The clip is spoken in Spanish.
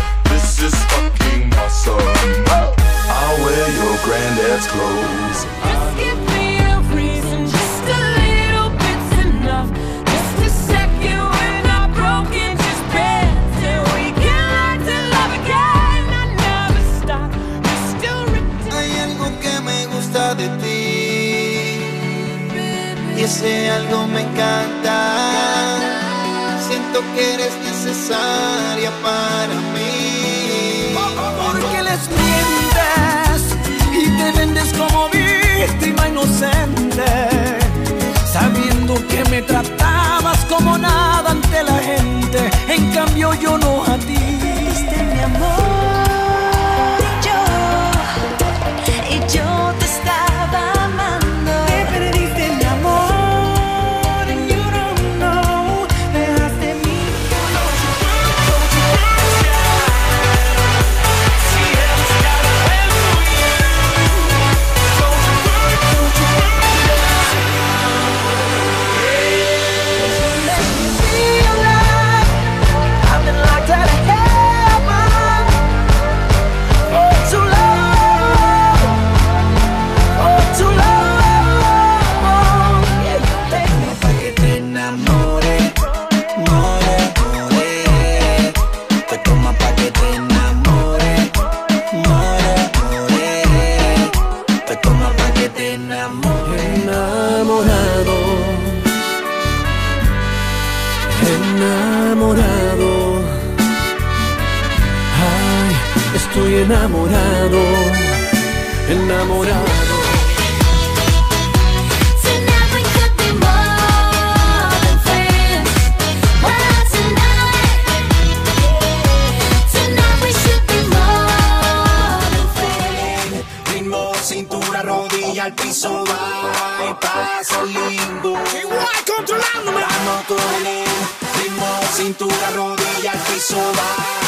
This is fucking awesome. I'll wear your granddad's clothes. Just give me a reason, just a little bit's enough. Just a second when I'm broken, just pretend we can learn to love again. I never stop, you're still written. Hay algo que me gusta de ti, y ese algo me encanta. Siento que eres necesaria para mí. Porque les mientes y te vendes como víctima inocente, sabiendo que me tratabas como nada ante la gente. En cambio yo no a ti. Diste mi amor y yo te estaba amando. Te perdiste mi amor and you don't know. Dejaste mi enamorado. Ay, estoy enamorado, enamorado. Tonight we could be more than friends. Well, tonight we should be more than friends. Ritmo, cintura, rodilla al piso, va y pasa lindo. Igual controlándome. Vamos con él. Ritmo, cintura, rodilla al piso, va.